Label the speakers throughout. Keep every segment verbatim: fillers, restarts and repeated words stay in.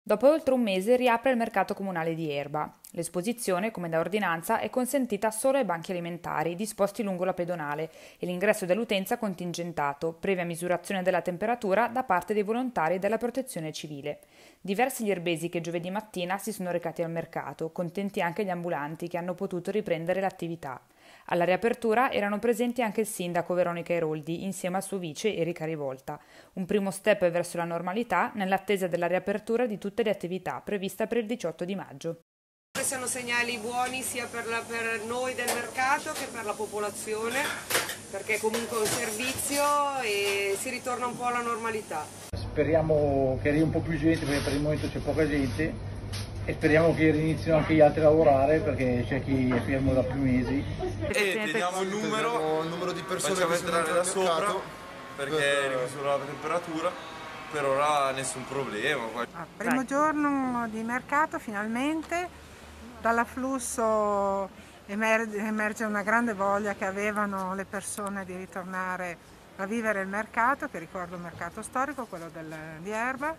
Speaker 1: Dopo oltre un mese riapre il mercato comunale di Erba. L'esposizione, come da ordinanza, è consentita solo ai banchi alimentari disposti lungo la pedonale e l'ingresso dell'utenza contingentato, previa misurazione della temperatura da parte dei volontari della Protezione Civile. Diversi gli erbesi che giovedì mattina si sono recati al mercato, contenti anche gli ambulanti che hanno potuto riprendere l'attività. Alla riapertura erano presenti anche il sindaco Veronica Eroldi insieme al suo vice Erika Rivolta. Un primo step verso la normalità nell'attesa della riapertura di tutte le attività prevista per il diciotto di maggio.
Speaker 2: Siano segnali buoni sia per, la, per noi del mercato che per la popolazione, perché è comunque un servizio e si ritorna un po' alla normalità.
Speaker 3: Speriamo che arrivi un po' più gente, perché per il momento c'è poca gente, e speriamo che inizino anche gli altri a lavorare, perché c'è chi è fermo da più mesi.
Speaker 4: E teniamo il numero, il numero di persone facciamo che entrare da sopra, perché per... rimisura la temperatura. Per ora nessun problema.
Speaker 5: Ah, primo giorno di mercato finalmente, dall'afflusso emerge una grande voglia che avevano le persone di ritornare a vivere il mercato, che ricordo il mercato storico, quello del, di Erba,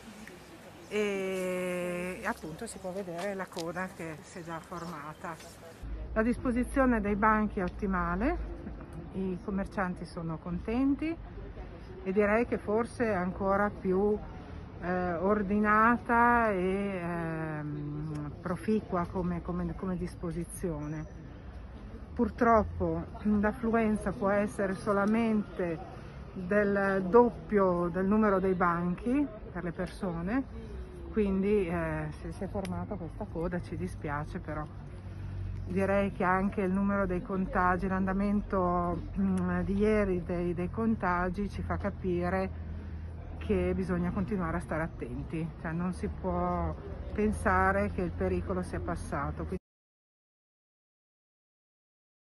Speaker 5: e appunto si può vedere la coda che si è già formata. La disposizione dei banchi è ottimale, i commercianti sono contenti e direi che forse è ancora più eh, ordinata e ehm, proficua come, come, come disposizione. Purtroppo l'affluenza può essere solamente del doppio del numero dei banchi per le persone, quindi eh, se si è formata questa coda ci dispiace, però direi che anche il numero dei contagi, l'andamento di ieri dei, dei contagi ci fa capire che bisogna continuare a stare attenti, cioè non si può pensare che il pericolo sia passato.